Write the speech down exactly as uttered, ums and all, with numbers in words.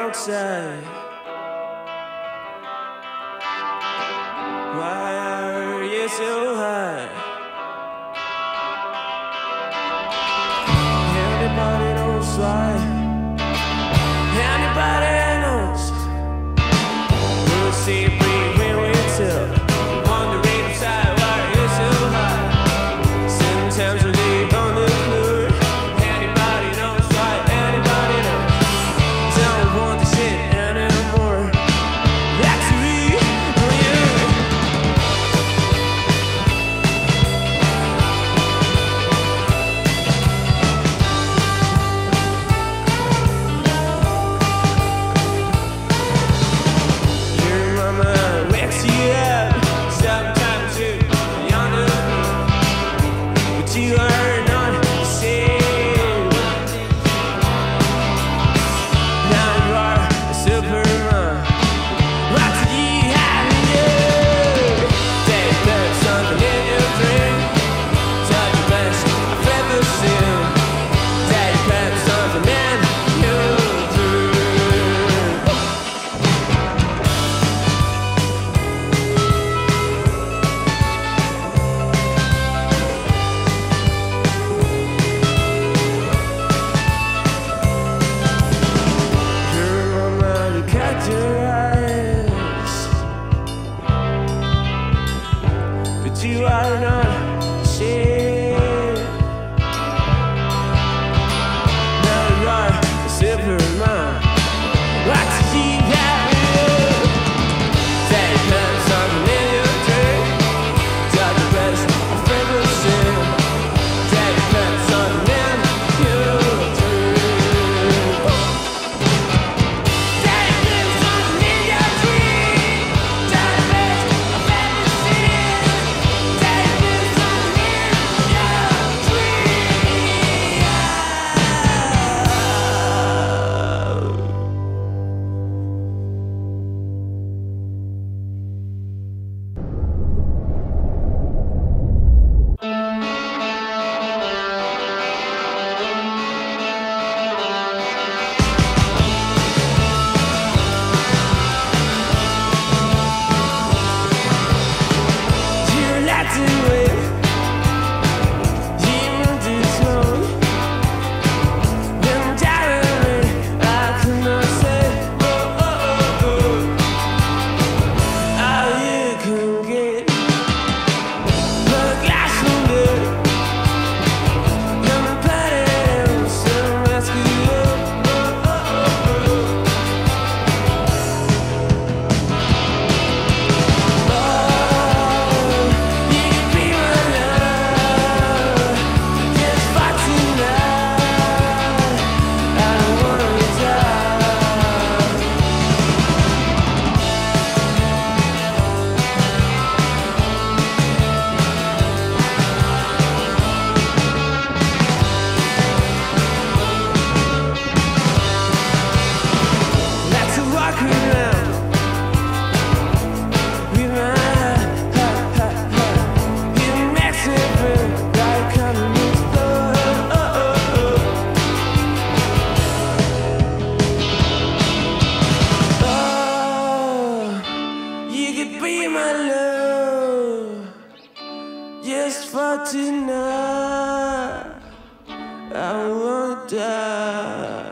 outside. Why are you so high? Anybody knows why? Anybody knows? We'll see if we when we tell. Wondering inside why you're so high. Sometimes we leave on the floor. Anybody knows why? Anybody knows? Don't want this shit anymore. Actually, oh yeah. Your mama wakes you up sometimes you're yonder, but you are not the same. Now you are a superman. What did you have in you? They put something in your drink. Such the best I've ever seen. They put something in your drink. Your mama, look at your eyes, but you are not shit. Now you are a superman. What did you have in you? They put something in your drink. You're the best I've ever seen. They put something in your drink. They put something in your drink. You're the best I've ever seen. They put something in your drink. You're not doing. You moved too slow. And darling, I cannot say oh oh oh oh. All you can get the glass window. Come and put it in some rescue. Oh oh oh oh. Oh, you can be my love, just for tonight. I don't wanna die. Like to walk around with my heart, heart, heart, heart. You makes me feel like I'm in this love. Oh, oh, oh. Oh, you could be my love just for tonight. I won't die.